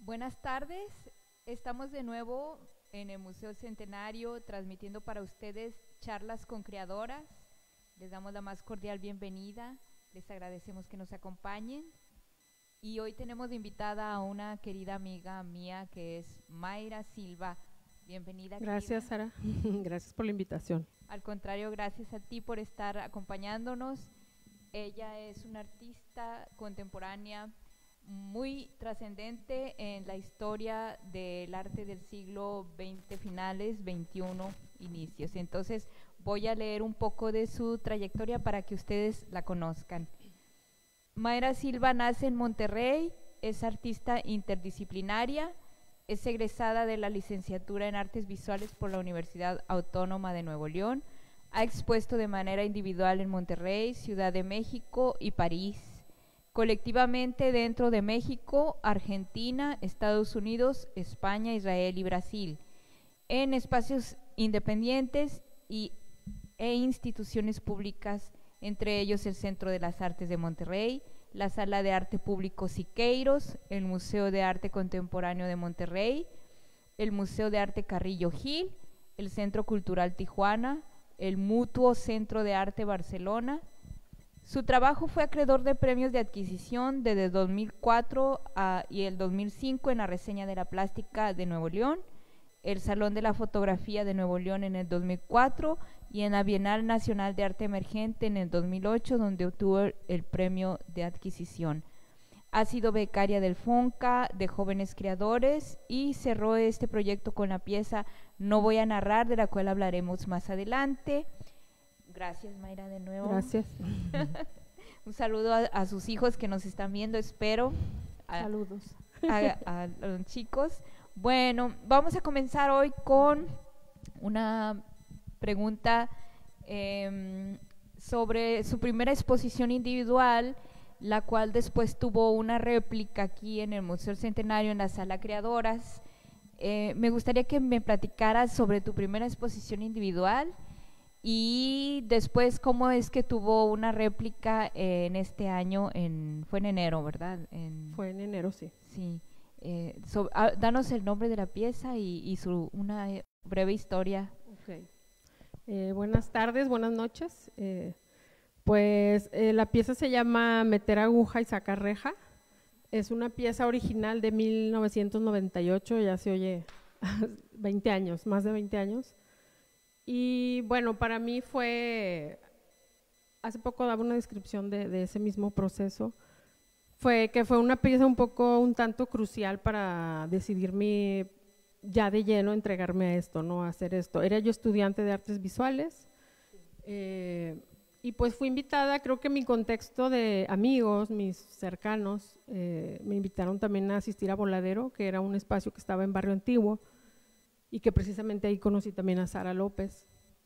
Buenas tardes, estamos de nuevo en el Museo Centenario transmitiendo para ustedes charlas con creadoras. Les damos la más cordial bienvenida, les agradecemos que nos acompañen y hoy tenemos de invitada a una querida amiga mía que es Mayra Silva. Bienvenida. Gracias, Sara. Gracias por la invitación. Al contrario, gracias a ti por estar acompañándonos. Ella es una artista contemporánea muy trascendente en la historia del arte del siglo XX finales, XXI inicios. Entonces voy a leer un poco de su trayectoria para que ustedes la conozcan. Mayra Silva nace en Monterrey, es artista interdisciplinaria, es egresada de la licenciatura en Artes Visuales por la Universidad Autónoma de Nuevo León, ha expuesto de manera individual en Monterrey, Ciudad de México y París. Colectivamente dentro de México, Argentina, Estados Unidos, España, Israel y Brasil, en espacios independientes e instituciones públicas, entre ellos el Centro de las Artes de Monterrey, la Sala de Arte Público Siqueiros, el Museo de Arte Contemporáneo de Monterrey, el Museo de Arte Carrillo Gil, el Centro Cultural Tijuana, el Mutuo Centro de Arte Barcelona. Su trabajo fue acreedor de premios de adquisición desde 2004 y el 2005 en la Reseña de la Plástica de Nuevo León, el Salón de la Fotografía de Nuevo León en el 2004 y en la Bienal Nacional de Arte Emergente en el 2008, donde obtuvo el premio de adquisición. Ha sido becaria del FONCA de Jóvenes Creadores y cerró este proyecto con la pieza No voy a narrar, de la cual hablaremos más adelante. Gracias, Mayra, de nuevo. Gracias. Un saludo a sus hijos que nos están viendo, espero. Saludos. A los chicos. Bueno, vamos a comenzar hoy con una pregunta sobre su primera exposición individual, la cual después tuvo una réplica aquí en el Museo Centenario, en la Sala Creadoras. Me gustaría que me platicaras sobre tu primera exposición individual y después cómo es que tuvo una réplica en este año, fue en enero, ¿verdad? Fue en enero, sí. Sí. Danos el nombre de la pieza y una breve historia. Okay. Buenas tardes, buenas noches. La pieza se llama Meter aguja y sacar reja. Es una pieza original de 1998, ya se oye 20 años, más de 20 años. Y bueno, para mí fue, hace poco daba una descripción de ese mismo proceso, fue una pieza un tanto crucial para decidirme ya de lleno entregarme a esto, ¿no? A hacer esto. Era yo estudiante de artes visuales y pues fui invitada, creo que mi contexto de amigos, mis cercanos, me invitaron también a asistir a Voladero, que era un espacio que estaba en Barrio Antiguo, y que precisamente ahí conocí también a Sara López.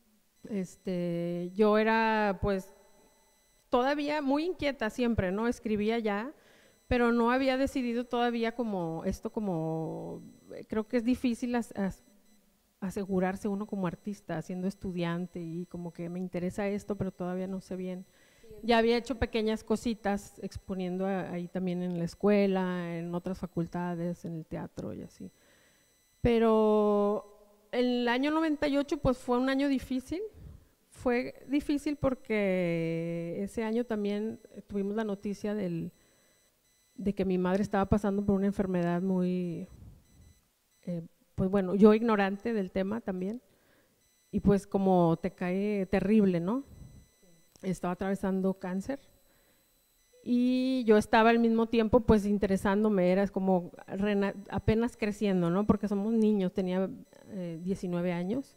Yo era pues todavía muy inquieta siempre, ¿no? Escribía ya, pero no había decidido todavía creo que es difícil asegurarse uno como artista, siendo estudiante y como que me interesa esto, pero todavía no sé bien. Ya había hecho pequeñas cositas exponiendo ahí también en la escuela, en otras facultades, en el teatro y así. Pero el año 98 pues fue un año difícil. Fue difícil porque ese año también tuvimos la noticia de que mi madre estaba pasando por una enfermedad muy, pues bueno, yo ignorante del tema también, y pues como te cae terrible, ¿no? Estaba atravesando cáncer y yo estaba al mismo tiempo pues interesándome, era como apenas creciendo, ¿no? Porque somos niños, tenía 19 años.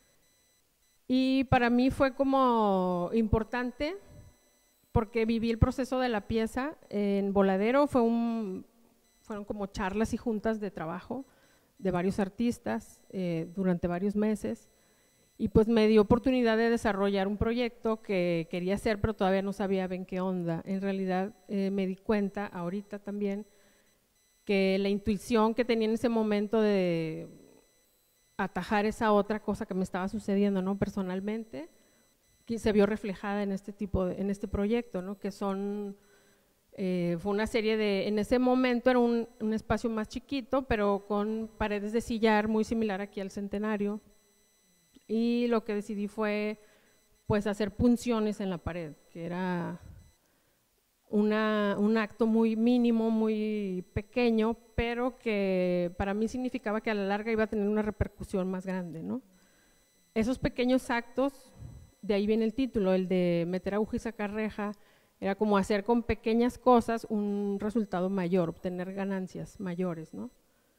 Y para mí fue como importante porque viví el proceso de la pieza en Voladero, fueron como charlas y juntas de trabajo de varios artistas durante varios meses y pues me dio oportunidad de desarrollar un proyecto que quería hacer pero todavía no sabía bien qué onda. En realidad me di cuenta ahorita también que la intuición que tenía en ese momento de atajar esa otra cosa que me estaba sucediendo, ¿no? Personalmente, que se vio reflejada en este proyecto, ¿no? Que son Fue una serie en ese momento era un espacio más chiquito, pero con paredes de sillar muy similar aquí al Centenario. Y lo que decidí fue pues hacer punciones en la pared, que era un acto muy mínimo, muy pequeño, pero que para mí significaba que a la larga iba a tener una repercusión más grande, ¿no? Esos pequeños actos, de ahí viene el título, el de meter aguja y sacar reja, era como hacer con pequeñas cosas un resultado mayor, obtener ganancias mayores, ¿no?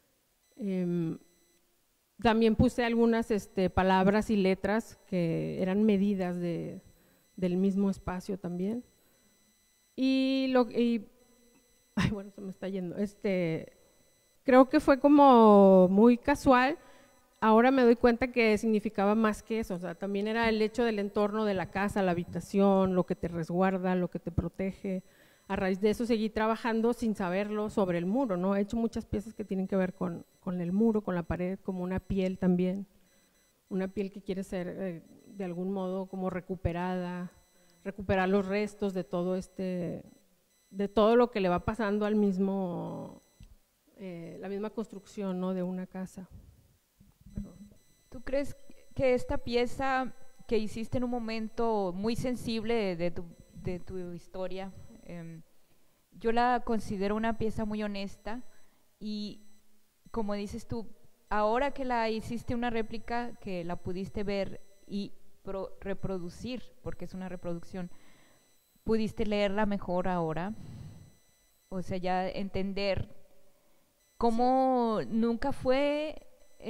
También puse algunas palabras y letras que eran medidas del mismo espacio también. Ay, bueno, se me está yendo. Creo que fue como muy casual. Ahora me doy cuenta que significaba más que eso, o sea, también era el hecho del entorno de la casa, la habitación, lo que te resguarda, lo que te protege. A raíz de eso seguí trabajando sin saberlo sobre el muro, ¿no? He hecho muchas piezas que tienen que ver con el muro, con la pared, como una piel también, una piel que quiere ser de algún modo como recuperar los restos de todo de todo lo que le va pasando al mismo, la misma construcción, ¿no? De una casa. ¿Tú crees que esta pieza que hiciste en un momento muy sensible de tu historia, yo la considero una pieza muy honesta y como dices tú, ahora que la hiciste una réplica, que la pudiste ver y reproducir, porque es una reproducción, pudiste leerla mejor ahora, o sea, ya entender cómo nunca fue…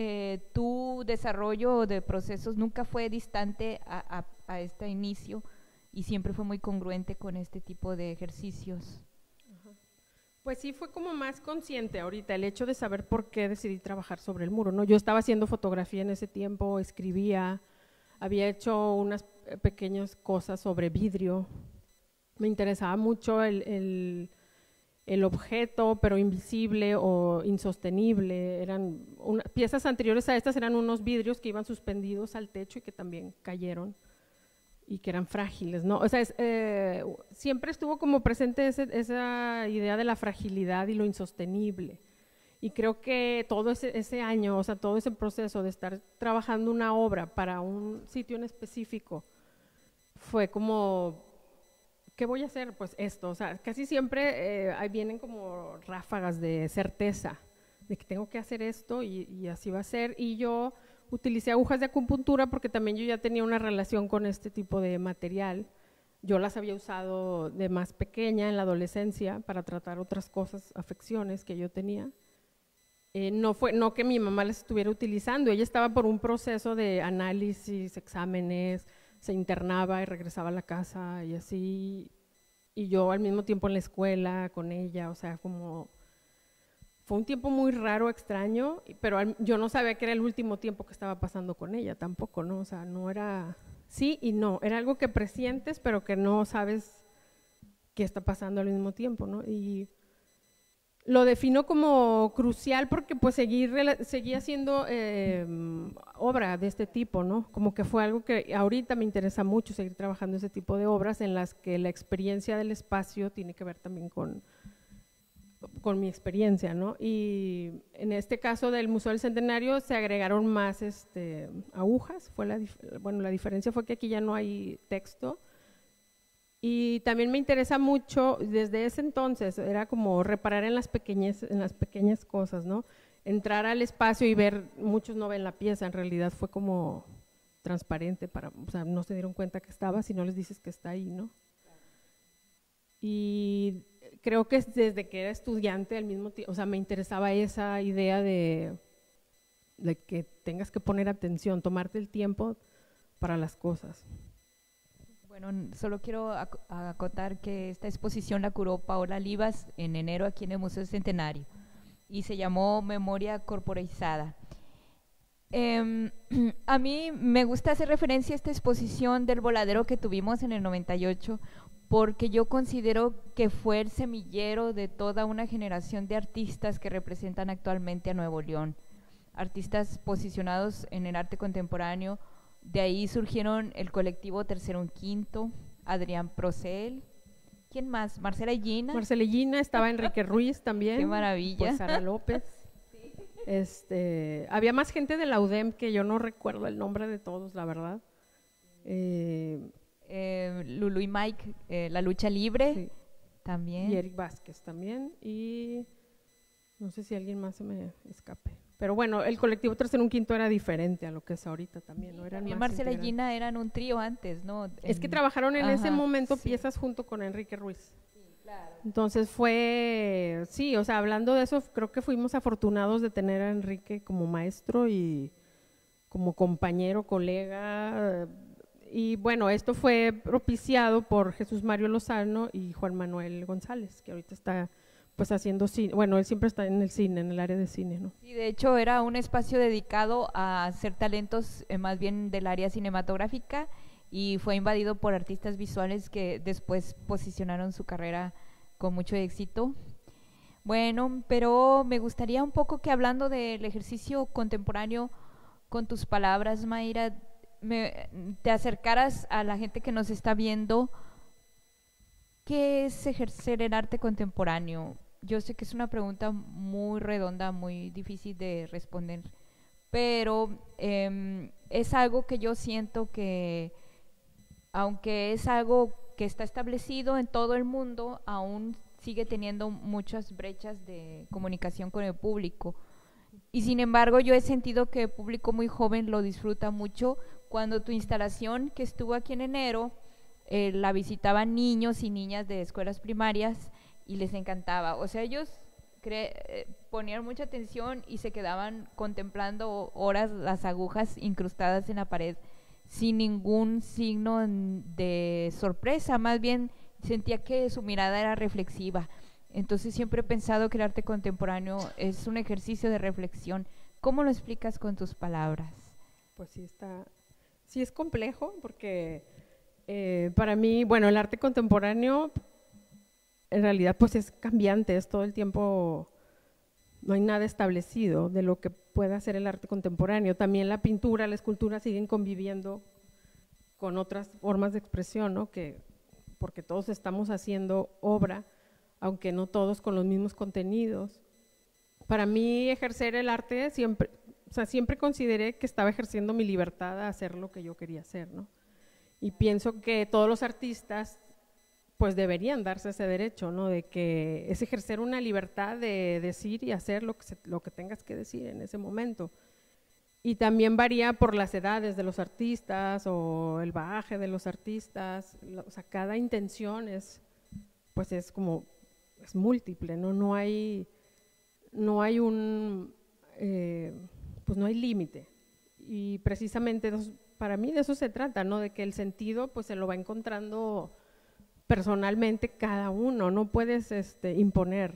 tu desarrollo de procesos nunca fue distante a este inicio y siempre fue muy congruente con este tipo de ejercicios. Pues sí, fue como más consciente ahorita el hecho de saber por qué decidí trabajar sobre el muro, ¿no? Yo estaba haciendo fotografía en ese tiempo, escribía, había hecho unas pequeñas cosas sobre vidrio, me interesaba mucho el objeto, pero invisible o insostenible. Piezas anteriores a estas eran unos vidrios que iban suspendidos al techo y que también cayeron y que eran frágiles, ¿no? O sea, siempre estuvo como presente esa idea de la fragilidad y lo insostenible. Y creo que todo ese año, o sea, todo ese proceso de estar trabajando una obra para un sitio en específico fue como… ¿qué voy a hacer? Pues esto, o sea, casi siempre ahí vienen como ráfagas de certeza, de que tengo que hacer esto y así va a ser. Y yo utilicé agujas de acupuntura porque también yo ya tenía una relación con este tipo de material. Yo las había usado de más pequeña en la adolescencia para tratar otras cosas, afecciones que yo tenía. No que mi mamá las estuviera utilizando, ella estaba por un proceso de análisis, exámenes, se internaba y regresaba a la casa y así, y yo al mismo tiempo en la escuela con ella, o sea, como fue un tiempo muy raro, extraño, pero yo no sabía que era el último tiempo que estaba pasando con ella tampoco, ¿no? O sea, no era sí y no, era algo que presientes pero que no sabes qué está pasando al mismo tiempo, ¿no? Y lo defino como crucial porque pues seguí haciendo obra de este tipo, ¿no? Como que fue algo que ahorita me interesa mucho seguir trabajando ese tipo de obras en las que la experiencia del espacio tiene que ver también con mi experiencia, ¿no? Y en este caso del Museo del Centenario se agregaron más agujas, bueno, la diferencia fue que aquí ya no hay texto. Y también me interesa mucho, desde ese entonces, era como reparar en las pequeñas cosas, ¿no? Entrar al espacio y ver, muchos no ven la pieza, en realidad fue como transparente, o sea, no se dieron cuenta que estaba si no les dices que está ahí, ¿no? Y creo que desde que era estudiante al mismo tiempo, o sea, me interesaba esa idea de que tengas que poner atención, tomarte el tiempo para las cosas. Bueno, solo quiero acotar que esta exposición la curó Paola Livas en enero aquí en el Museo Centenario y se llamó Memoria Corporizada. A mí me gusta hacer referencia a esta exposición del voladero que tuvimos en el 98 porque yo considero que fue el semillero de toda una generación de artistas que representan actualmente a Nuevo León, artistas posicionados en el arte contemporáneo. De ahí surgieron el colectivo Tercero en Quinto, Adrián Procel, ¿Quién más? Marcela Gina. Marcela Gina, estaba Enrique Ruiz también. Qué maravilla. Pues Sara López. Había más gente de la UDEM que yo no recuerdo el nombre de todos, la verdad. Lulu y Mike, La Lucha Libre, sí. También. Y Eric Vázquez también. Y no sé si alguien más se me escape. Pero bueno, el colectivo 3 en un Quinto era diferente a lo que es ahorita también, ¿no? Eran También más Marcela y integrantes. Gina eran un trío antes, ¿no? Es que trabajaron en ese momento sí. piezas junto con Enrique Ruiz. Sí, claro. Entonces fue, sí, o sea, hablando de eso, creo que fuimos afortunados de tener a Enrique como maestro y como compañero, colega. Y bueno, esto fue propiciado por Jesús Mario Lozano y Juan Manuel González, que ahorita está pues haciendo cine. Bueno, él siempre está en el cine, en el área de cine, ¿no? Sí, de hecho era un espacio dedicado a hacer talentos más bien del área cinematográfica y fue invadido por artistas visuales que después posicionaron su carrera con mucho éxito. Bueno, pero me gustaría un poco que hablando del ejercicio contemporáneo, con tus palabras, Mayra, te acercaras a la gente que nos está viendo. ¿Qué es ejercer el arte contemporáneo? Yo sé que es una pregunta muy redonda, muy difícil de responder, pero es algo que yo siento que, aunque es algo que está establecido en todo el mundo, aún sigue teniendo muchas brechas de comunicación con el público. Y sin embargo, yo he sentido que el público muy joven lo disfruta mucho. Cuando tu instalación, que estuvo aquí en enero, la visitaban niños y niñas de escuelas primarias y les encantaba. O sea, ellos ponían mucha atención y se quedaban contemplando horas las agujas incrustadas en la pared sin ningún signo de sorpresa. Más bien sentía que su mirada era reflexiva. Entonces siempre he pensado que el arte contemporáneo es un ejercicio de reflexión. ¿Cómo lo explicas con tus palabras? Pues sí es complejo porque para mí, bueno, el arte contemporáneo en realidad pues es cambiante, es todo el tiempo, no hay nada establecido de lo que pueda hacer el arte contemporáneo. También la pintura, la escultura siguen conviviendo con otras formas de expresión, ¿no? Porque todos estamos haciendo obra, aunque no todos con los mismos contenidos. Para mí ejercer el arte siempre, o sea, siempre consideré que estaba ejerciendo mi libertad a hacer lo que yo quería hacer, ¿no? Y pienso que todos los artistas pues deberían darse ese derecho, ¿no? De que es ejercer una libertad de decir y hacer lo que tengas que decir en ese momento. Y también varía por las edades de los artistas o el bagaje de los artistas, o sea, cada intención es múltiple, ¿no? No hay límite. Y precisamente para mí de eso se trata, ¿no? De que el sentido pues se lo va encontrando personalmente cada uno, no puedes imponer.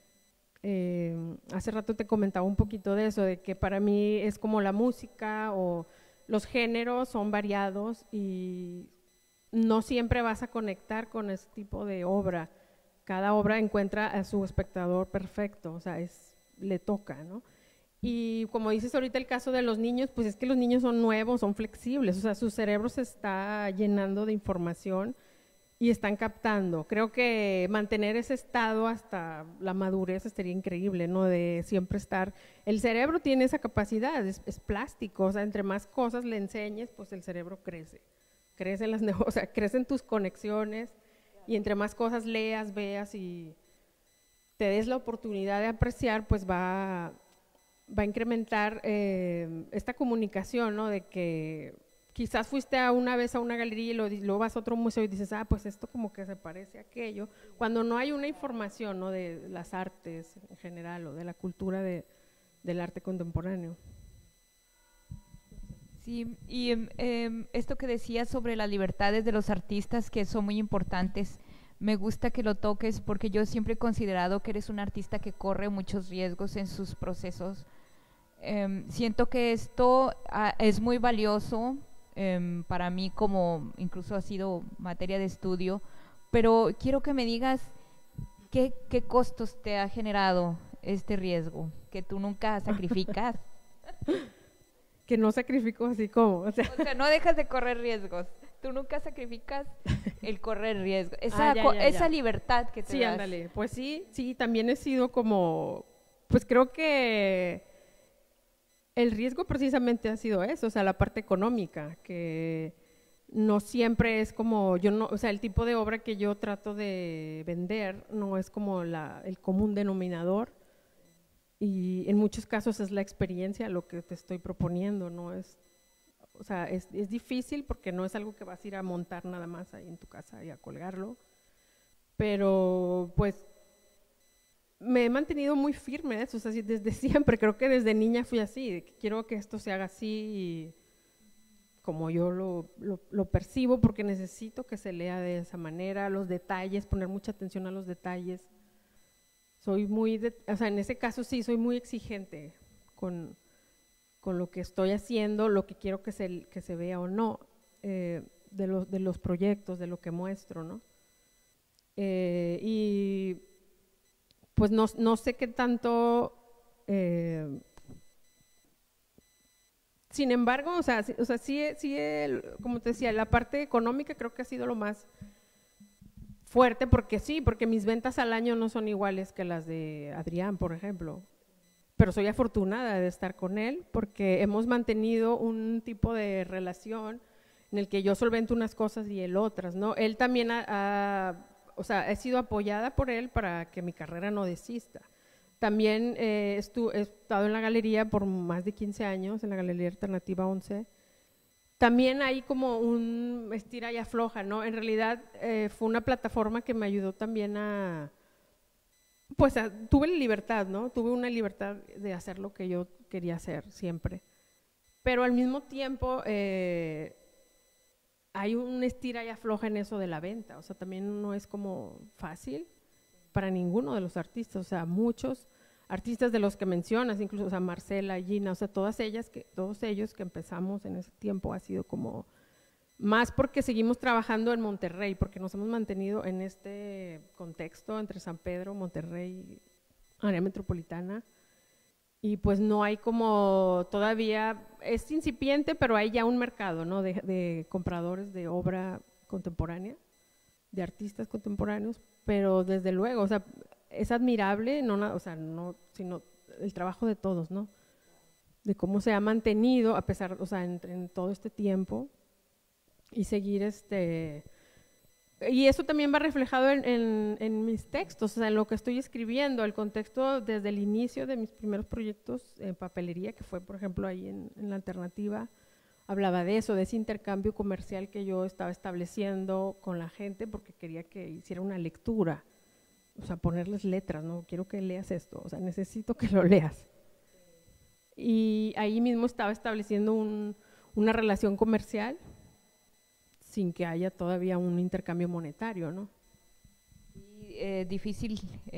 Hace rato te comentaba un poquito de eso, de que para mí es como la música o los géneros son variados y no siempre vas a conectar con ese tipo de obra. Cada obra encuentra a su espectador perfecto, o sea, le toca, ¿no? Y como dices ahorita el caso de los niños, pues es que los niños son nuevos, son flexibles, o sea, su cerebro se está llenando de información y están captando. Creo que mantener ese estado hasta la madurez estaría increíble, ¿no? De siempre estar… El cerebro tiene esa capacidad, es plástico, o sea, entre más cosas le enseñes, pues el cerebro crece. O sea, crecen tus conexiones y entre más cosas leas, veas y te des la oportunidad de apreciar, pues va a incrementar esta comunicación, ¿no? De que quizás fuiste una vez a una galería y luego vas a otro museo y dices, pues esto como que se parece a aquello, cuando no hay una información, ¿no? De las artes en general o de la cultura del arte contemporáneo. Sí, y esto que decías sobre las libertades de los artistas, que son muy importantes, me gusta que lo toques porque yo siempre he considerado que eres un artista que corre muchos riesgos en sus procesos. Siento que esto es muy valioso para mí, como incluso ha sido materia de estudio, pero quiero que me digas qué costos te ha generado este riesgo, que tú nunca sacrificas. Que no sacrifico así como… O sea, no dejas de correr riesgos. tú nunca sacrificas el correr riesgo, ya. esa libertad que te Sí, das. ándale, pues sí, también he sido como, pues creo que el riesgo precisamente ha sido eso, o sea, la parte económica, que no siempre es como, yo no, o sea, el tipo de obra que yo trato de vender no es como el común denominador, y en muchos casos es la experiencia lo que te estoy proponiendo, no es, o sea, es difícil porque no es algo que vas a ir a montar nada más ahí en tu casa y a colgarlo, pero pues me he mantenido muy firme eso, o sea, desde siempre, creo que desde niña fui así, de que quiero que esto se haga así y como yo lo percibo, porque necesito que se lea de esa manera, los detalles, poner mucha atención a los detalles. Soy muy, o sea, en ese caso sí, soy muy exigente con lo que estoy haciendo, lo que quiero que se vea o no, de los proyectos, de lo que muestro, ¿no? Y pues no sé qué tanto, sin embargo, o sea, sí, como te decía, la parte económica creo que ha sido lo más fuerte, porque sí, porque mis ventas al año no son iguales que las de Adrián, por ejemplo, pero soy afortunada de estar con él porque hemos mantenido un tipo de relación en el que yo solvento unas cosas y él otras, ¿no? Él también o sea, he sido apoyada por él para que mi carrera no desista. También he estado en la galería por más de 15 años, en la Galería Alternativa 11. También hay como un estira y afloja, ¿no? En realidad fue una plataforma que me ayudó también pues tuve la libertad, ¿no? Tuve una libertad de hacer lo que yo quería hacer siempre. Pero al mismo tiempo hay un estira y afloja en eso de la venta, o sea, también no es como fácil para ninguno de los artistas, o sea, muchos artistas de los que mencionas, incluso, o sea, Marcela, Gina, o sea, todos ellos que empezamos en ese tiempo ha sido como, más porque seguimos trabajando en Monterrey, porque nos hemos mantenido en este contexto entre San Pedro, Monterrey, área metropolitana, y pues no hay como, todavía es incipiente, pero hay ya un mercado, ¿no? de compradores de obra contemporánea, de artistas contemporáneos, pero desde luego, o sea, es admirable, o sea, no, sino el trabajo de todos, ¿no? De cómo se ha mantenido a pesar, o sea, en todo este tiempo y seguir y eso también va reflejado en mis textos, o sea, en lo que estoy escribiendo, el contexto desde el inicio de mis primeros proyectos en papelería, que fue, por ejemplo, ahí en la Alternativa, hablaba de eso, de ese intercambio comercial que yo estaba estableciendo con la gente porque quería que hiciera una lectura, o sea, ponerles letras, no quiero que leas esto, o sea, necesito que lo leas. Y ahí mismo estaba estableciendo una relación comercial sin que haya todavía un intercambio monetario, ¿no? Y, difícil,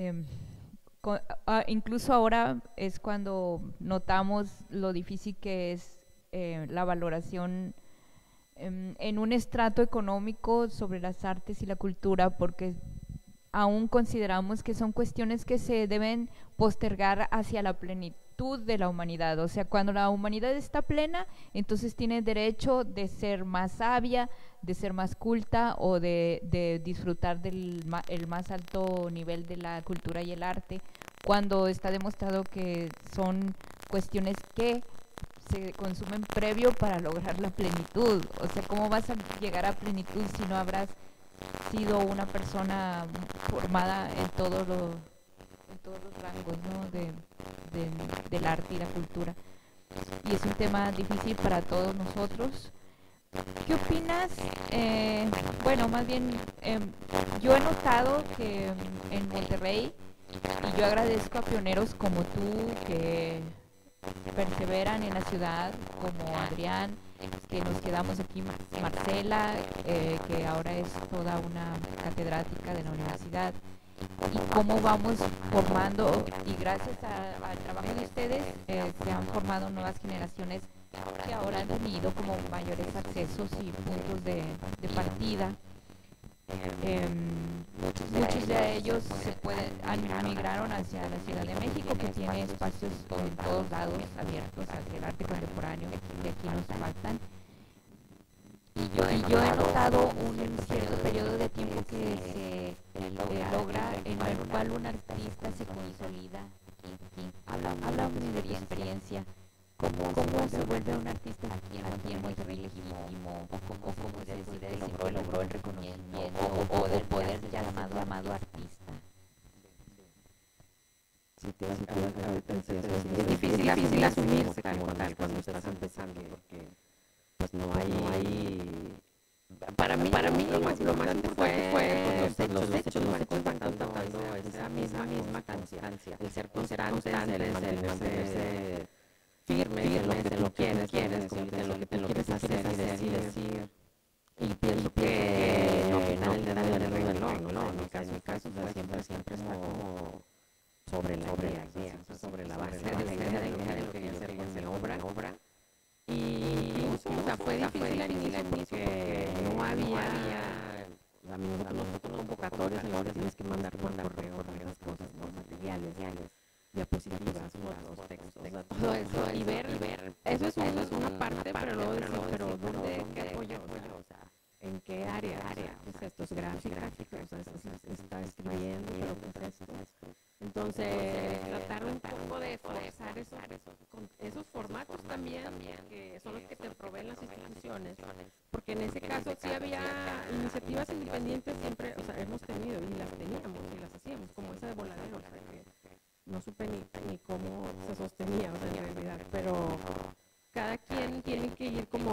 incluso ahora es cuando notamos lo difícil que es la valoración en un estrato económico sobre las artes y la cultura, porque aún consideramos que son cuestiones que se deben postergar hacia la plenitud de la humanidad. O sea, cuando la humanidad está plena, entonces tiene derecho de ser más sabia, de ser más culta o de disfrutar del el más alto nivel de la cultura y el arte, cuando está demostrado que son cuestiones que se consumen previo para lograr la plenitud. O sea, ¿cómo vas a llegar a plenitud si no habrás sido una persona formada en todos los rangos, ¿no? del arte y la cultura? Y es un tema difícil para todos nosotros. ¿Qué opinas? Bueno, más bien, yo he notado que en Monterrey, y yo agradezco a pioneros como tú que perseveran en la ciudad, como Adrián, que nos quedamos aquí, Marcela, que ahora es toda una catedrática de la universidad, y cómo vamos formando, y gracias al trabajo de ustedes se han formado nuevas generaciones que ahora han tenido como mayores accesos y puntos de partida. Muchos de ellos migraron hacia la Ciudad de México, que tiene espacios en todos lados abiertos hacia el arte contemporáneo, que aquí nos faltan. Y yo he notado un cierto periodo de tiempo que se logra en el cual un artista se consolida. Habla de mi experiencia. ¿Cómo se vuelve un artista aquí en Monterrey legítimo? ¿O cómo se decide si logró el reconocimiento o de poder llamado artista? Es difícil asumirse como tal cuando estás empezando, porque pues no hay para mí lo más importante fue los hechos van dando esa misma constancia, el ser constante, el mantenerse firme en lo que quieres, en lo que te quieres hacer y decir. Y pienso que no final el reloj, no, en mi caso siempre está como sobre la idea, sobre la base de la idea de lo que quería hacer con mi obra. Y o sea, fue difícil al inicio porque no había a mí nosotros convocatorias en las que tienes que mandar por correo las cosas, ¿no? Materiales, diapositivas, fotos, textos, o sea, todo eso y ver eso es una parte, pero luego decir, pero ¿dónde, qué apoyo? O sea, ¿en qué área? Pues esto es gráfica, o sea, está escribiendo, pero pues esto. Entonces, tratar un poco de forzar esos formatos también, que son los que te proveen las instituciones, porque en ese caso sí había iniciativas independientes siempre, o sea, hemos tenido y las teníamos y las hacíamos, como esa de Voladero, que no supe ni cómo se sostenía, o sea, en realidad, pero cada quien tiene que ir como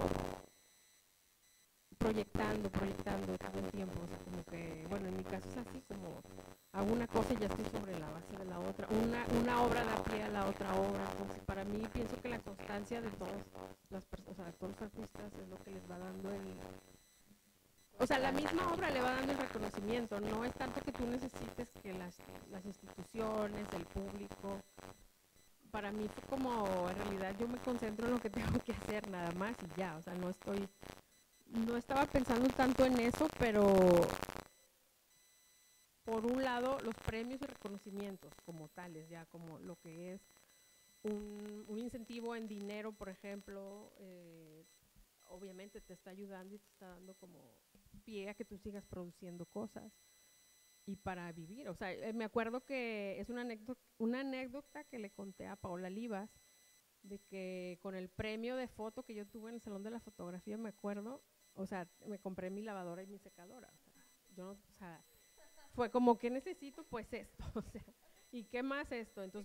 proyectando todo el tiempo, o sea, como que, bueno, en mi caso es así, como hago una cosa y ya estoy sobre la base de la otra, una obra da pie a la otra obra, entonces para mí pienso que la constancia de todas las personas, o sea, de todos los artistas es lo que les va dando o sea, la misma obra le va dando el reconocimiento, no es tanto que tú necesites que las instituciones, el público, para mí fue como, en realidad yo me concentro en lo que tengo que hacer nada más y ya, o sea, no estaba pensando tanto en eso, pero por un lado los premios y reconocimientos como tales, ya como lo que es un incentivo en dinero, por ejemplo, obviamente te está ayudando y te está dando como pie a que tú sigas produciendo cosas y para vivir. O sea, me acuerdo que es una anécdota que le conté a Paola Livas, de que con el premio de foto que yo tuve en el Salón de la Fotografía, me acuerdo, o sea, me compré mi lavadora y mi secadora. O sea, fue como, ¿qué necesito? Pues esto, o sea, ¿y qué más esto? Entonces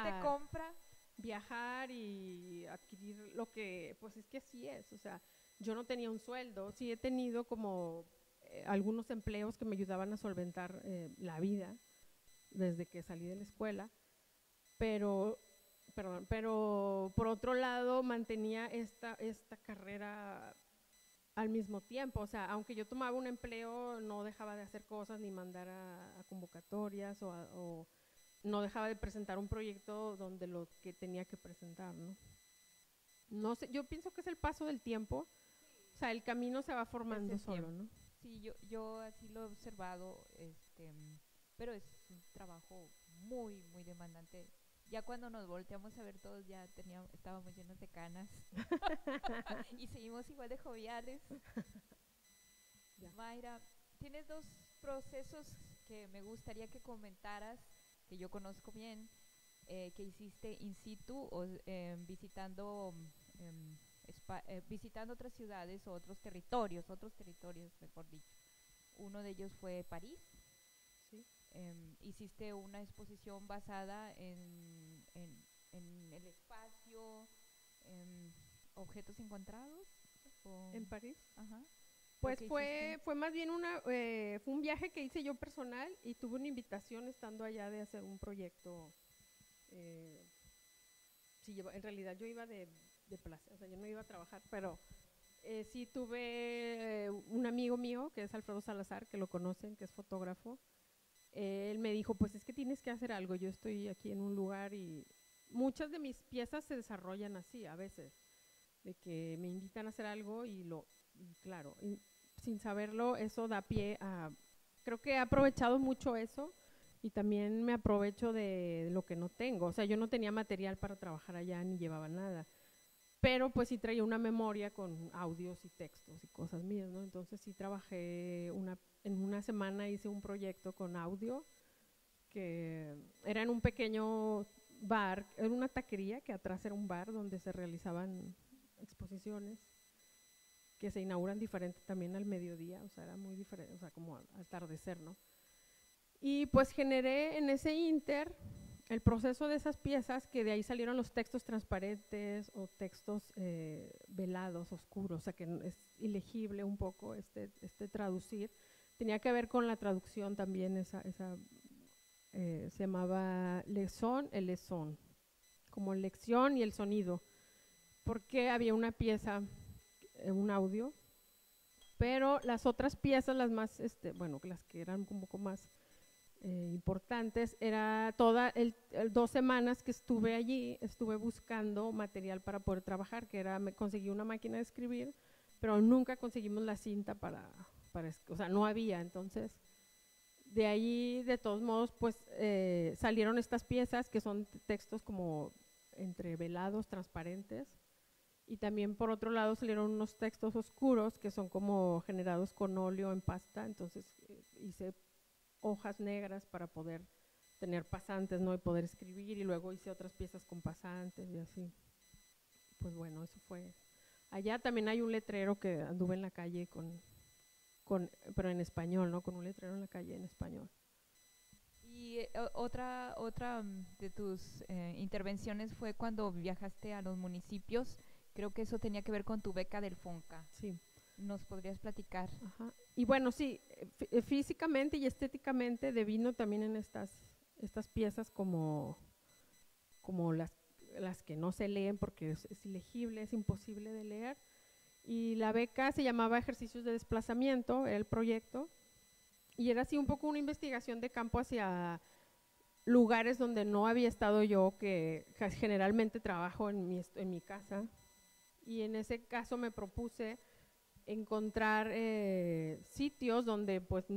viajar y adquirir lo que, pues es que así es, o sea, yo no tenía un sueldo, sí he tenido como algunos empleos que me ayudaban a solventar la vida desde que salí de la escuela, pero por otro lado mantenía esta carrera al mismo tiempo, o sea, aunque yo tomaba un empleo, no dejaba de hacer cosas ni mandar a convocatorias o no dejaba de presentar un proyecto donde lo que tenía que presentar, ¿no? No sé, yo pienso que es el paso del tiempo, o sea, el camino se va formando solo, ¿no? Sí, yo así lo he observado, pero es un trabajo muy, muy demandante. Ya cuando nos volteamos a ver todos ya estábamos llenos de canas y seguimos igual de joviales. Mayra, tienes dos procesos que me gustaría que comentaras, que yo conozco bien, que hiciste in situ o visitando otras ciudades o otros territorios, mejor dicho. Uno de ellos fue París. Sí. Hiciste una exposición basada en el espacio, objetos encontrados. ¿En París? Ajá. Pues fue más bien fue un viaje que hice yo personal y tuve una invitación estando allá de hacer un proyecto. Sí, en realidad yo iba de placer, o sea, yo no iba a trabajar, pero sí tuve un amigo mío que es Alfredo Salazar, que lo conocen, que es fotógrafo. Él me dijo, pues es que tienes que hacer algo, yo estoy aquí en un lugar y muchas de mis piezas se desarrollan así a veces, de que me invitan a hacer algo y claro, sin saberlo eso da pie a, creo que he aprovechado mucho eso y también me aprovecho de lo que no tengo, o sea, yo no tenía material para trabajar allá ni llevaba nada, pero pues sí traía una memoria con audios y textos y cosas mías, ¿no? Entonces sí trabajé en una semana hice un proyecto con audio que era en un pequeño bar, era una taquería que atrás era un bar donde se realizaban exposiciones que se inauguran diferente también al mediodía, o sea, era muy diferente, o sea, como al atardecer, ¿no? Y pues generé en ese inter el proceso de esas piezas, que de ahí salieron los textos transparentes o textos velados, oscuros, o sea que es ilegible un poco este traducir. Tenía que ver con la traducción también, se llamaba lesón, el lesón, como lección y el sonido, porque había una pieza, un audio, pero las otras piezas, las más, bueno, las que eran un poco más importantes, era 2 semanas que estuve allí, estuve buscando material para poder trabajar, que era, me conseguí una máquina de escribir, pero nunca conseguimos la cinta o sea, no había, entonces de ahí, de todos modos, pues salieron estas piezas que son textos como entrevelados, transparentes, y también por otro lado salieron unos textos oscuros que son como generados con óleo en pasta, entonces hice hojas negras para poder tener pasantes, ¿no? Y poder escribir, y luego hice otras piezas con pasantes y así. Pues bueno, eso fue. Allá también hay un letrero que anduve en la calle pero en español, ¿no? Con un letrero en la calle en español. Y otra de tus intervenciones fue cuando viajaste a los municipios. Creo que eso tenía que ver con tu beca del FONCA. Sí. ¿Nos podrías platicar? Ajá. Y bueno, sí, físicamente y estéticamente devino también en estas piezas como las que no se leen porque es ilegible, es imposible de leer. Y la beca se llamaba Ejercicios de Desplazamiento, era el proyecto, y era así un poco una investigación de campo hacia lugares donde no había estado yo, que generalmente trabajo en mi casa, y en ese caso me propuse encontrar sitios donde pues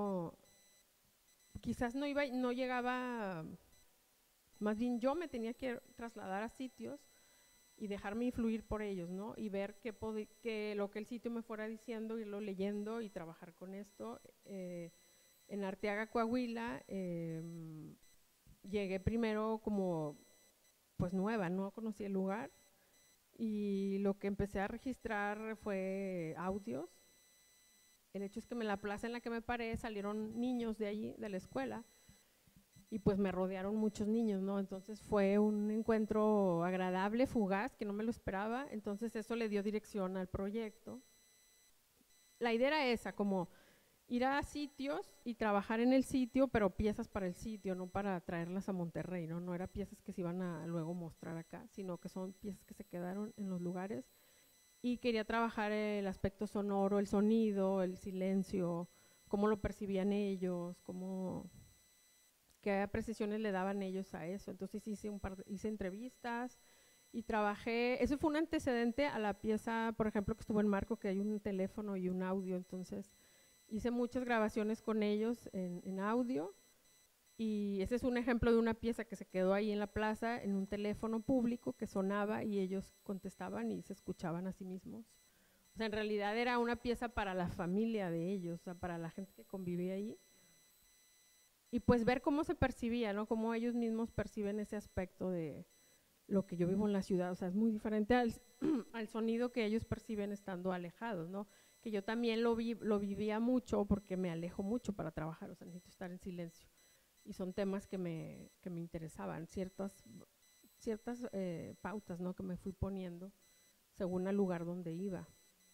quizás no llegaba, más bien yo me tenía que trasladar a sitios y dejarme influir por ellos, ¿no? Y ver que lo que el sitio me fuera diciendo, irlo leyendo y trabajar con esto. En Arteaga, Coahuila, llegué primero como pues nueva, no conocía el lugar, y lo que empecé a registrar fue audios. El hecho es que en la plaza en la que me paré salieron niños de allí, de la escuela, y pues me rodearon muchos niños, ¿no? Entonces fue un encuentro agradable, fugaz, que no me lo esperaba, entonces eso le dio dirección al proyecto. La idea era esa, como ir a sitios y trabajar en el sitio, pero piezas para el sitio, no para traerlas a Monterrey, ¿no? No eran piezas que se iban a luego mostrar acá, sino que son piezas que se quedaron en los lugares, y quería trabajar el aspecto sonoro, el sonido, el silencio, cómo lo percibían ellos, qué apreciaciones le daban ellos a eso. Entonces hice entrevistas y trabajé, eso fue un antecedente a la pieza, por ejemplo, que estuvo en Marco, que hay un teléfono y un audio, entonces hice muchas grabaciones con ellos en audio, y ese es un ejemplo de una pieza que se quedó ahí en la plaza en un teléfono público que sonaba y ellos contestaban y se escuchaban a sí mismos. O sea, en realidad era una pieza para la familia de ellos, o sea, para la gente que convivía ahí. Y pues ver cómo se percibía, ¿no? Cómo ellos mismos perciben ese aspecto de lo que yo vivo en la ciudad. O sea, es muy diferente al sonido que ellos perciben estando alejados, ¿no? Que yo también lo vivía mucho porque me alejo mucho para trabajar, o sea, necesito estar en silencio. Y son temas que me interesaban, ciertas pautas, ¿no? Que me fui poniendo según el lugar donde iba.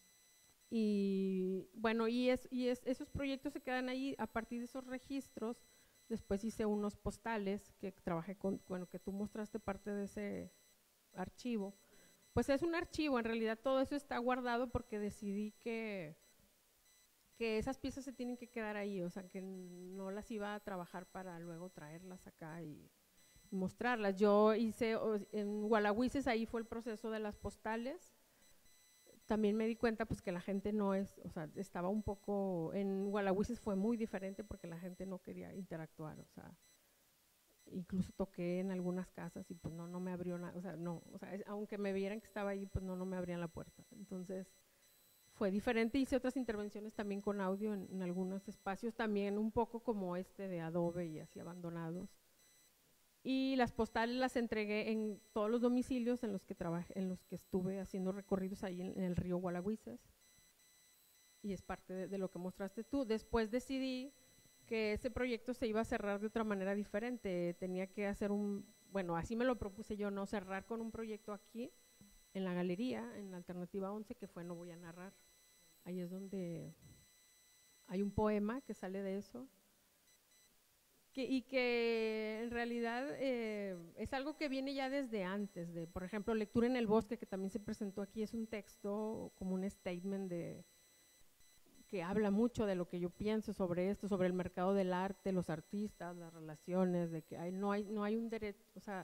Y bueno, esos proyectos se quedan ahí a partir de esos registros. Después hice unos postales que trabajé que tú mostraste parte de ese archivo. Pues es un archivo, en realidad todo eso está guardado porque decidí que esas piezas se tienen que quedar ahí, o sea, que no las iba a trabajar para luego traerlas acá y mostrarlas. Yo hice, en Gualahuises, ahí fue el proceso de las postales. También me di cuenta pues que la gente no es, o sea, estaba un poco, en Gualahuises fue muy diferente porque la gente no quería interactuar, o sea, incluso toqué en algunas casas y pues no me abrió nada, o sea, no, o sea, aunque me vieran que estaba ahí, pues no me abrían la puerta. Entonces fue diferente, hice otras intervenciones también con audio en algunos espacios, también un poco como este de Adobe y así abandonados. Y las postales las entregué en todos los domicilios en los que trabajé, en los que estuve haciendo recorridos ahí en el río Gualahuises. Y es parte de lo que mostraste tú. Después decidí que ese proyecto se iba a cerrar de otra manera diferente. Tenía que hacer bueno, así me lo propuse yo, no cerrar con un proyecto aquí, en la galería, en la Alternativa 11, que fue No Voy a Narrar. Ahí es donde hay un poema que sale de eso. Y que en realidad es algo que viene ya desde antes, por ejemplo, Lectura en el Bosque, que también se presentó aquí, es un texto como un statement que habla mucho de lo que yo pienso sobre esto, sobre el mercado del arte, los artistas, las relaciones, de que no hay un derecho, o sea,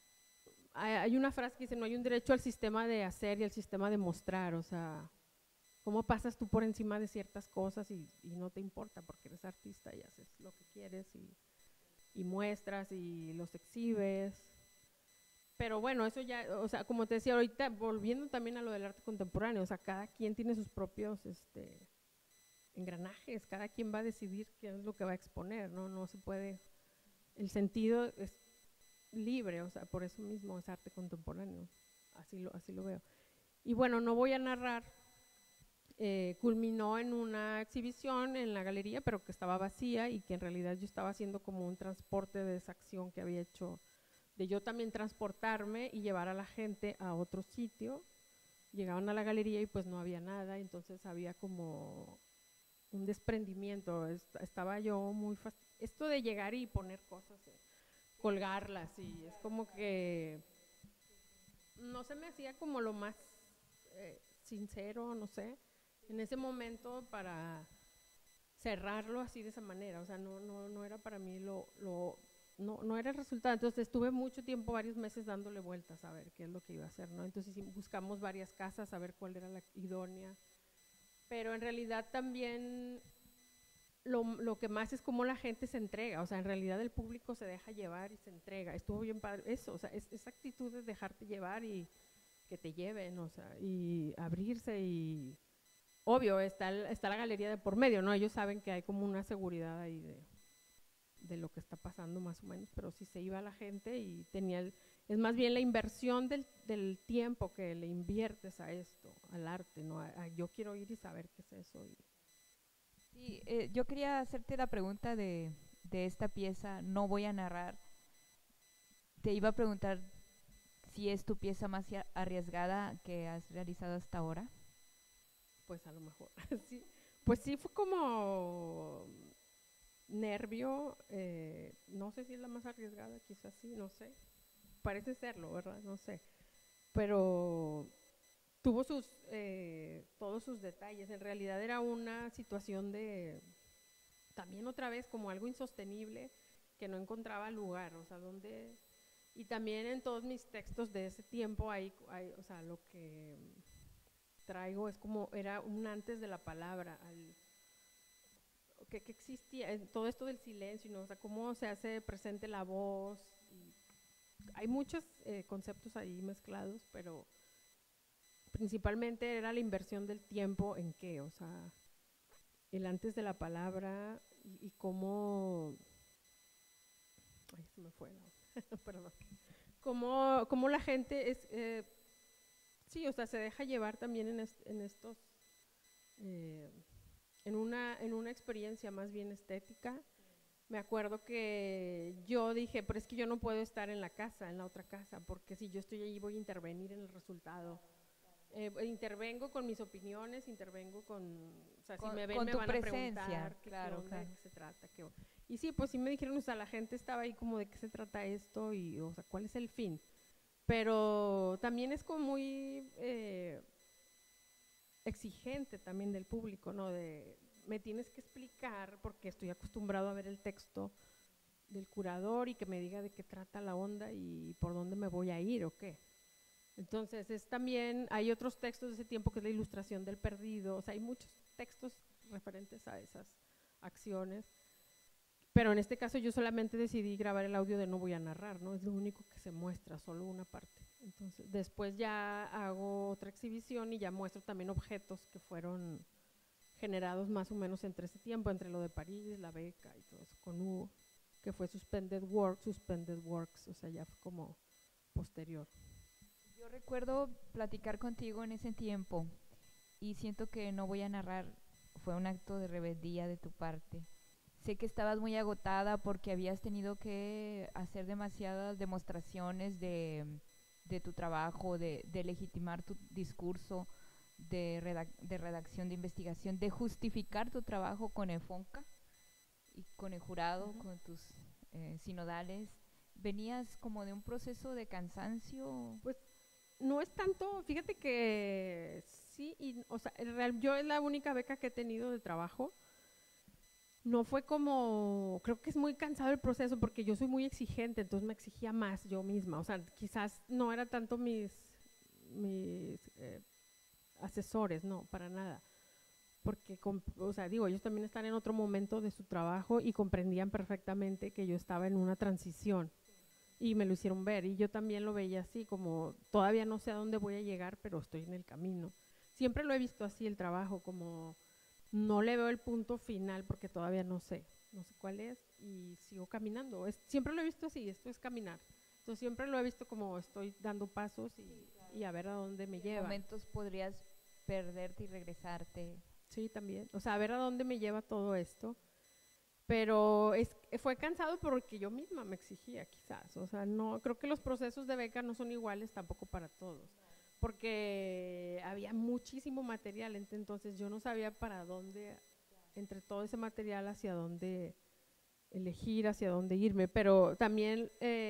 hay una frase que dice, no hay un derecho al sistema de hacer y al sistema de mostrar, o sea, ¿cómo pasas tú por encima de ciertas cosas y no te importa porque eres artista y haces lo que quieres y muestras y los exhibes? Pero bueno, eso ya, o sea, como te decía ahorita, volviendo también a lo del arte contemporáneo, o sea, cada quien tiene sus propios engranajes, cada quien va a decidir qué es lo que va a exponer, no se puede, el sentido es libre, o sea, por eso mismo es arte contemporáneo, así lo veo. Y bueno, No Voy a Narrar culminó en una exhibición en la galería, pero que estaba vacía y que en realidad yo estaba haciendo como un transporte de esa acción que había hecho, de yo también transportarme y llevar a la gente a otro sitio. Llegaban a la galería y pues no había nada, entonces había como un desprendimiento, estaba yo muy esto de llegar y poner cosas, colgarlas, y es como que no se me hacía como lo más sincero, no sé, en ese momento para cerrarlo así de esa manera, o sea, no era para mí no era el resultado. Entonces estuve mucho tiempo, varios meses dándole vueltas a ver qué es lo que iba a hacer, ¿no? Entonces buscamos varias casas a ver cuál era la idónea, pero en realidad también lo que más es cómo la gente se entrega, o sea, en realidad el público se deja llevar y se entrega. Estuvo bien padre eso, o sea, esa actitud de dejarte llevar y que te lleven, o sea, y abrirse, y obvio está la galería de por medio, ¿no? Ellos saben que hay como una seguridad ahí de lo que está pasando más o menos, pero sí se iba la gente y es más bien la inversión del tiempo que le inviertes a esto, al arte, ¿no? Yo quiero ir y saber qué es eso. Sí, yo quería hacerte la pregunta de esta pieza, No Voy a Narrar. Te iba a preguntar si es tu pieza más arriesgada que has realizado hasta ahora. Pues a lo mejor, sí. Pues sí, fue como nervio, no sé si es la más arriesgada, quizás sí, no sé. Parece serlo, ¿verdad? No sé. Pero tuvo todos sus detalles. En realidad era una situación también otra vez como algo insostenible, que no encontraba lugar, o sea, y también en todos mis textos de ese tiempo o sea, lo que traigo es como, era un antes de la palabra, que existía, en todo esto del silencio, ¿no? O sea, cómo se hace presente la voz, hay muchos conceptos ahí mezclados, pero principalmente era la inversión del tiempo en qué, o sea, el antes de la palabra y cómo, ay, se me fue, no, perdón, cómo la gente es, sí, o sea, se deja llevar también en estos, en una experiencia más bien estética. Me acuerdo que yo dije, pero es que yo no puedo estar en la otra casa, porque si yo estoy allí voy a intervenir en el resultado. Intervengo con mis opiniones, intervengo o sea, si me ven me van a preguntar claro. ¿de qué se trata? Y sí, pues sí me dijeron, o sea, la gente estaba ahí como de qué se trata esto y, o sea, cuál es el fin. Pero también es como muy exigente también del público, ¿no? Me tienes que explicar, porque estoy acostumbrado a ver el texto del curador y que me diga de qué trata la onda y por dónde me voy a ir o qué. Entonces hay otros textos de ese tiempo que es la ilustración del perdido, o sea, hay muchos textos referentes a esas acciones Pero en este caso yo solamente decidí grabar el audio de no voy a narrar, ¿no? Es lo único que se muestra, solo una parte. Entonces, después ya hago otra exhibición y ya muestro también objetos que fueron generados más o menos entre ese tiempo, entre lo de París, la beca y todo eso, con Hugo, que fue Suspended Works, o sea, ya fue como posterior. Yo recuerdo platicar contigo en ese tiempo y siento que no voy a narrar, fue un acto de rebeldía de tu parte. Sé que estabas muy agotada porque habías tenido que hacer demasiadas demostraciones de tu trabajo, de legitimar tu discurso, de redacción, de investigación, de justificar tu trabajo con el FONCA y con el jurado, con tus sinodales. ¿Venías como de un proceso de cansancio? Pues no es tanto, fíjate que sí, o sea, yo es la única beca que he tenido de trabajo. No fue como, creo que es muy cansado el proceso porque yo soy muy exigente, entonces me exigía más yo misma. O sea, quizás no era tanto mis asesores, no, para nada. Porque, o sea, digo, ellos también están en otro momento de su trabajo y comprendían perfectamente que yo estaba en una transición y me lo hicieron ver. Y yo también lo veía así, como todavía no sé a dónde voy a llegar, pero estoy en el camino. Siempre lo he visto así el trabajo, como no le veo el punto final porque todavía no sé cuál es y sigo caminando. Siempre lo he visto así, esto es caminar. Entonces siempre lo he visto como estoy dando pasos y a ver a dónde me lleva. En momentos podrías perderte y regresarte. Sí, también. O sea, a ver a dónde me lleva todo esto. Pero fue cansado porque yo misma me exigía, quizás. O sea, no, creo que los procesos de beca no son iguales tampoco para todos. Porque había muchísimo material, entonces yo no sabía para dónde, entre todo ese material, hacia dónde elegir, hacia dónde irme. Pero también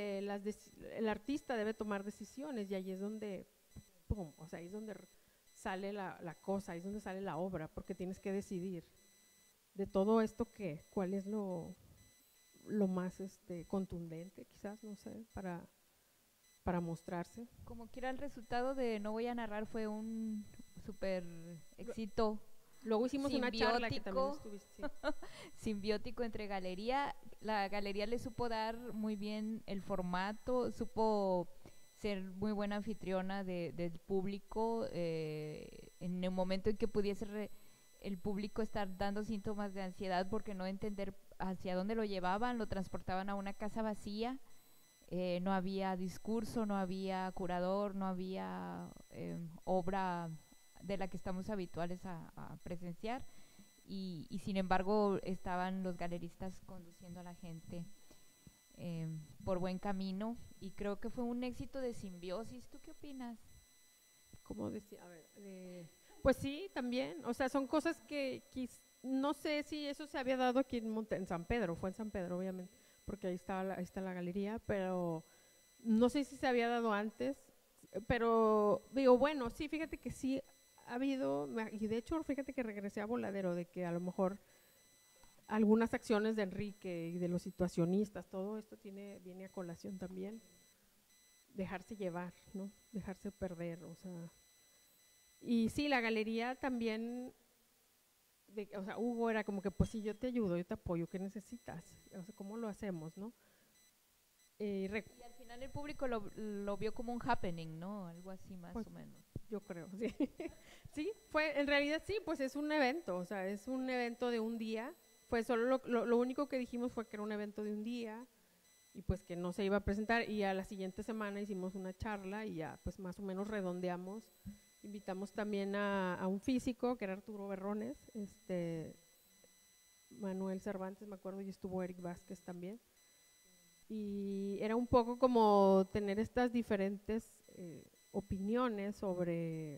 el artista debe tomar decisiones y ahí es donde, pum, o sea, ahí es donde sale la cosa, ahí es donde sale la obra, porque tienes que decidir de todo esto cuál es lo más contundente, quizás, no sé, para mostrarse. Como quiera, el resultado de No voy a narrar fue un súper éxito. Luego hicimos una charla que también estuviste. Sí. Simbiótico entre galería. La galería le supo dar muy bien el formato, supo ser muy buena anfitriona del público en el momento en que pudiese el público estar dando síntomas de ansiedad porque no entender hacia dónde lo llevaban, lo transportaban a una casa vacía, no había discurso, no había curador, no había obra de la que estamos habituales a presenciar y sin embargo estaban los galeristas conduciendo a la gente por buen camino y creo que fue un éxito de simbiosis. ¿Tú qué opinas? ¿Cómo decía? A ver, pues sí, también, o sea, son cosas que no sé si eso se había dado aquí en San Pedro, fue en San Pedro obviamente, porque ahí está la galería, pero no sé si se había dado antes, pero digo, bueno, sí, fíjate que sí ha habido, y de hecho fíjate que regresé a Voladero, de que a lo mejor algunas acciones de Enrique y de los situacionistas, todo esto viene a colación también, dejarse llevar, ¿no? Dejarse perder, o sea. Y sí, la galería también, o sea, Hugo era como que, pues sí, yo te ayudo, yo te apoyo, ¿qué necesitas? O sea, ¿cómo lo hacemos, no? Y al final el público lo vio como un happening, ¿no? Algo así más pues, o menos. Yo creo, sí. Sí, en realidad sí, pues es un evento, o sea, es un evento de un día. Pues solo lo único que dijimos fue que era un evento de un día y pues que no se iba a presentar y a la siguiente semana hicimos una charla y ya pues más o menos redondeamos. Invitamos también a un físico que era Arturo Berrones, Manuel Cervantes, me acuerdo, y estuvo Eric Vázquez también. Y era un poco como tener estas diferentes opiniones sobre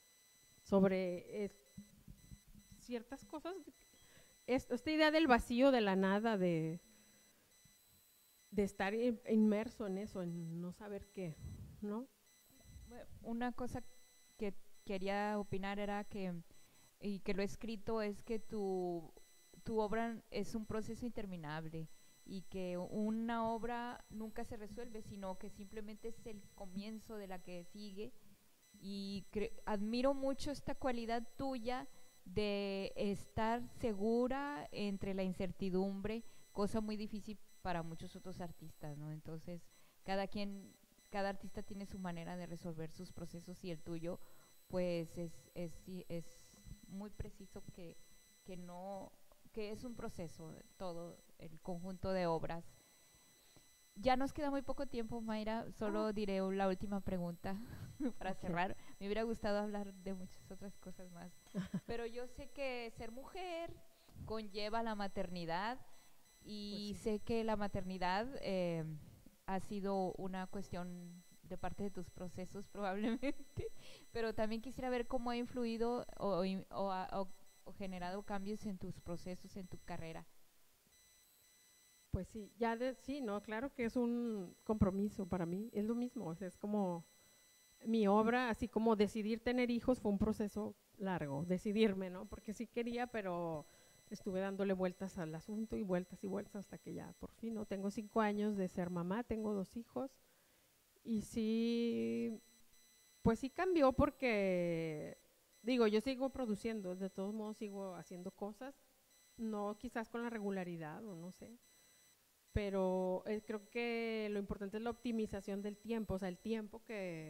ciertas cosas. Esta idea del vacío, de la nada, de estar inmerso en eso, en no saber qué, ¿no? Una cosa que quería opinar era y que lo he escrito, es que tu obra es un proceso interminable y que una obra nunca se resuelve, sino que simplemente es el comienzo de la que sigue. Y admiro mucho esta cualidad tuya de estar segura entre la incertidumbre, cosa muy difícil para muchos otros artistas, ¿no? Entonces, cada artista tiene su manera de resolver sus procesos y el tuyo, pues es muy preciso que no, que es un proceso, todo el conjunto de obras. Ya nos queda muy poco tiempo, Mayra, solo diré la última pregunta para cerrar. Me hubiera gustado hablar de muchas otras cosas más, pero yo sé que ser mujer conlleva la maternidad y Pues sí. sé que la maternidad ha sido una cuestión de parte de tus procesos probablemente, pero también quisiera ver cómo ha influido o generado cambios en tus procesos, en tu carrera. Pues sí, sí, no, claro que es un compromiso para mí, es lo mismo, o sea, es como mi obra, así como decidir tener hijos fue un proceso largo, decidirme, ¿no? Porque sí quería, pero estuve dándole vueltas al asunto y vueltas hasta que ya por fin, ¿no? Tengo 5 años de ser mamá, tengo 2 hijos y sí, pues sí cambió porque, digo, yo sigo produciendo, de todos modos sigo haciendo cosas, no quizás con la regularidad o no sé, pero creo que lo importante es la optimización del tiempo, o sea, el tiempo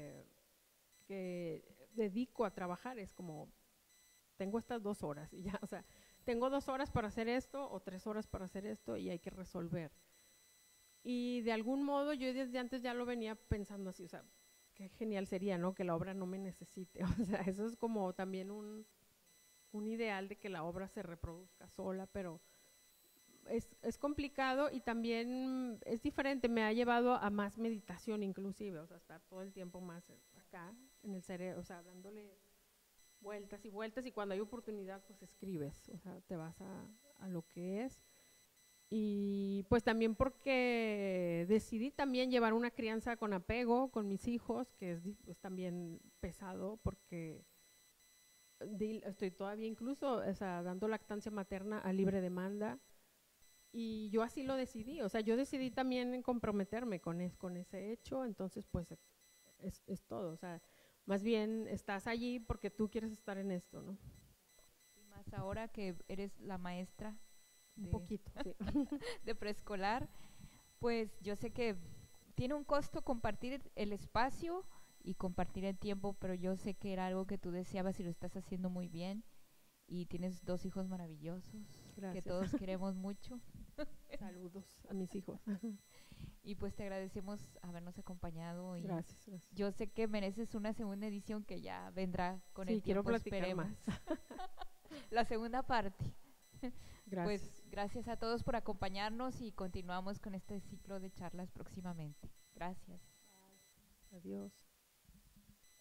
que dedico a trabajar es como, tengo estas 2 horas y ya, o sea, tengo 2 horas para hacer esto o 3 horas para hacer esto y hay que resolver. Y de algún modo yo desde antes ya lo venía pensando así, o sea, qué genial sería, ¿no? Que la obra no me necesite, o sea, eso es como también un ideal de que la obra se reproduzca sola, pero es complicado y también es diferente, me ha llevado a más meditación inclusive, o sea, estar todo el tiempo más acá en el cerebro, o sea, dándole vueltas y vueltas y cuando hay oportunidad pues escribes, o sea, te vas a lo que es. Y pues también porque decidí también llevar una crianza con apego con mis hijos, que es también pesado porque estoy todavía incluso, o sea, dando lactancia materna a libre demanda y yo así lo decidí, o sea, yo decidí también comprometerme con ese hecho, entonces pues es todo, o sea, más bien estás allí porque tú quieres estar en esto, ¿no? Y más ahora que eres la maestra Un de, poquito, sí. de preescolar, pues yo sé que tiene un costo compartir el espacio y compartir el tiempo, pero yo sé que era algo que tú deseabas y lo estás haciendo muy bien y tienes 2 hijos maravillosos que Gracias. todos queremos mucho. Saludos a mis hijos. Y pues te agradecemos habernos acompañado y Gracias, gracias. yo sé que mereces una segunda edición que ya vendrá con Sí, el quiero tiempo, platicar esperemos. más. La segunda parte. Gracias. Pues gracias a todos por acompañarnos y continuamos con este ciclo de charlas próximamente. Gracias. Adiós.